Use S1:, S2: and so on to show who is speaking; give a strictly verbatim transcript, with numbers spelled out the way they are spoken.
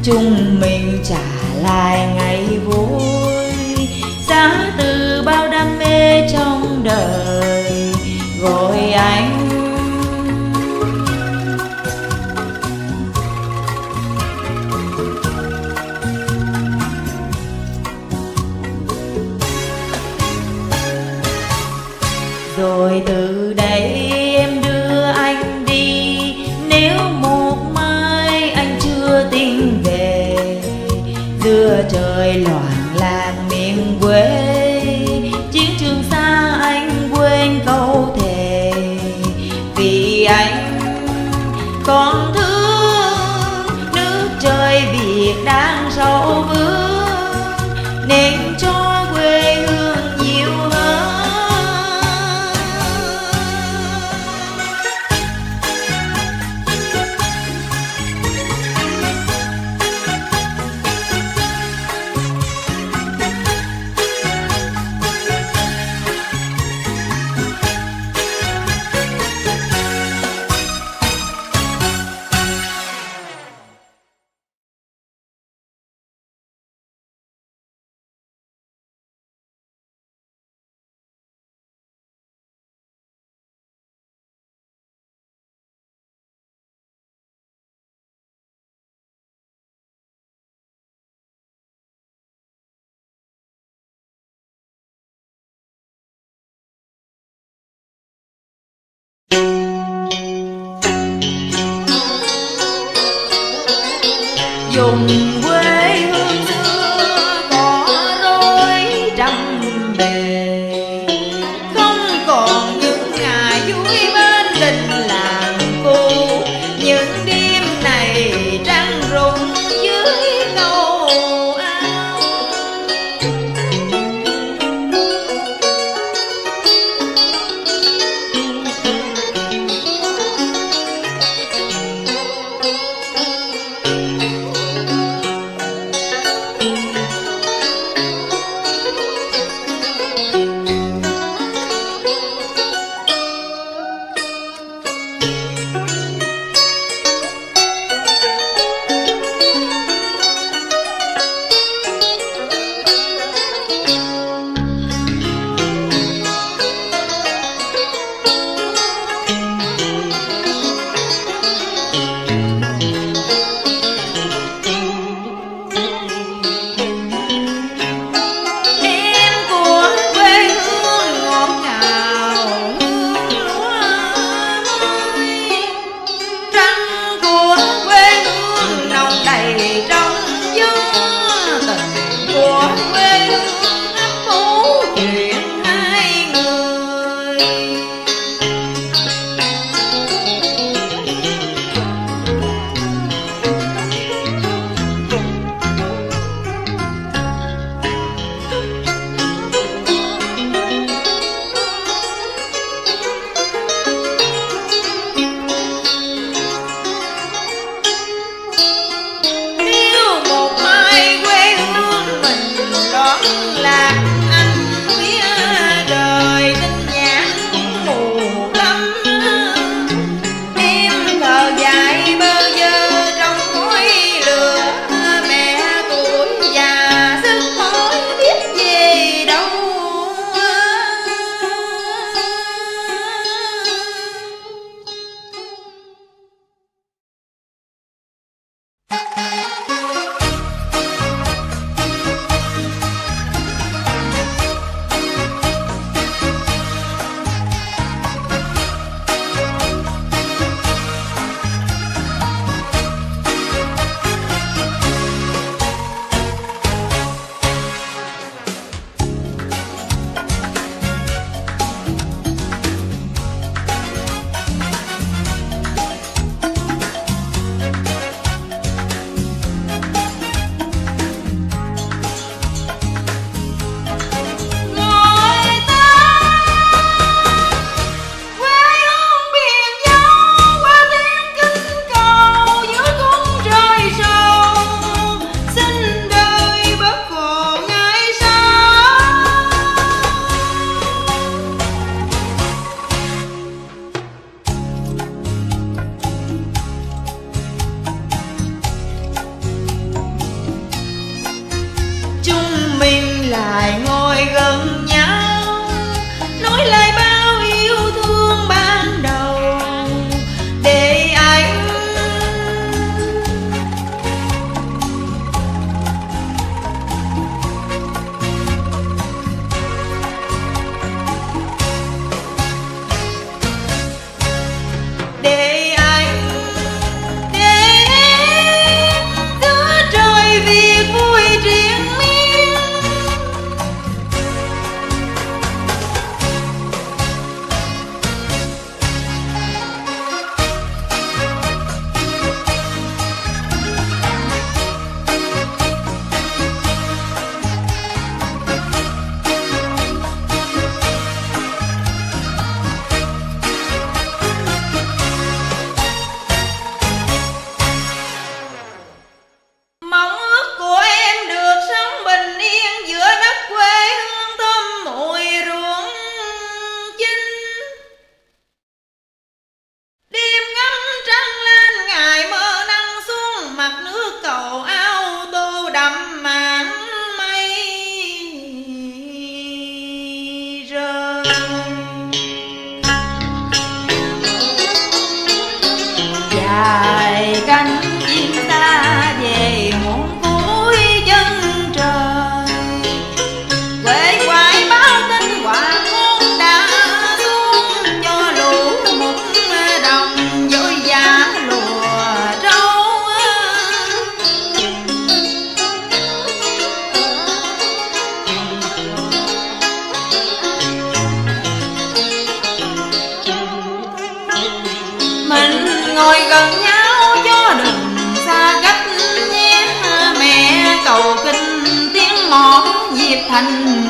S1: chung mình trả lại ngày vui, giá từ bao đam mê trong đời gọi anh. Rồi từ đây em đưa anh đi, nếu một mai anh chưa tin về, giữa trời loạn lạc miền quê, chiến trường xa anh quên câu thề. Vì anh còn thương nước trời Việt đang sâu vương, nên cho quê hương nhiều hơn. Dùng quê hương xưa có rối trăm bề, không còn những ngày vui bên đình làng cô, những đêm này trăng rụng dưới cầu ao. lại ngồi gần nhau, nói lại bao yêu thương ban đầu để anh để anh để giữa trời việc vui triền miên. Mong ước của em được sống bình yên giữa đất quê hương thơm mùi ruộng chinh. Đêm ngắm trăng lên ngày mơ nắng xuống, mặt nước cầu ao tô đậm màn mây rơi. Dài cánh chim xa về muôn cuối chân trời, quê quại báo tin hoàng hôn đã xuống, cho lũ mục đồng dối giá lùa trâu. Mình ngồi gần nhau cho đừng xa cách nhé, mẹ cầu kinh tiếng mõ nhịp thành